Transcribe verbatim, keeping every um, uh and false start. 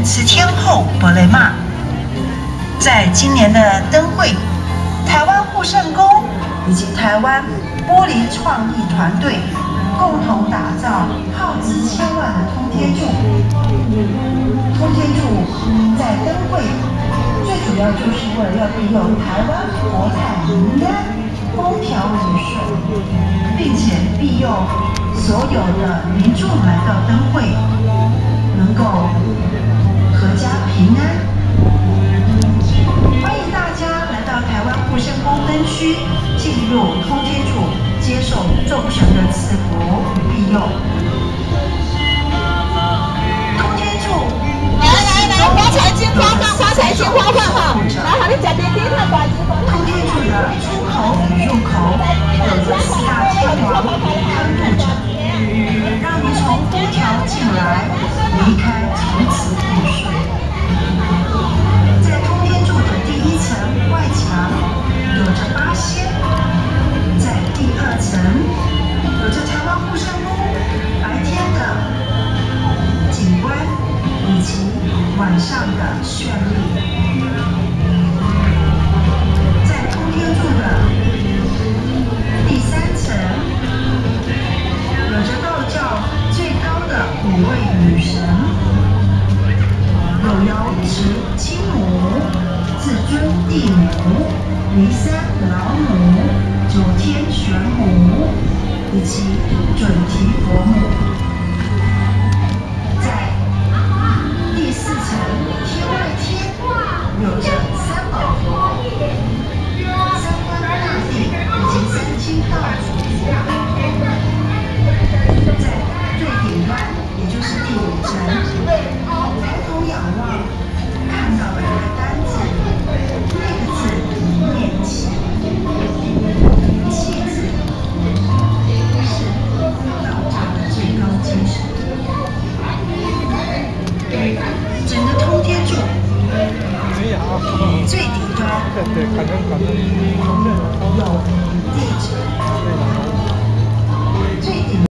词天后博雷玛。在今年的灯会，台湾护圣宫以及台湾玻璃创意团队共同打造耗资千万的通天柱。通天柱在灯会最主要就是为了要利用台湾国泰民安、风调雨顺，并且利用所有的民众来到灯会能够阖家平安。欢迎大家来到台湾护圣宫灯区，进入通天柱，接受众神的赐福与庇佑。通天柱， 来来来，发财金花放，发财金花放哈！来，好，你吃点点看大金花。 通天柱的出口与入口有着四大天王看护着，让你从风调进来，离开从此不顺。在通天柱的第一层外墙有着八仙，在第二层有着台湾护圣宫白天的景观以及晚上的绚丽。在通天柱的第三层有着道教最高的五位女神，有瑶池金母、至尊地母、骊山老母、九天玄母以及准提佛母。在第四层天外天有着三宝佛、三官大帝以及三清道主。在最顶端，也就是第五层，抬头仰望，看到了一个单字，那个字念气，气字是道教的最高精神。整个通天柱最底端有地址。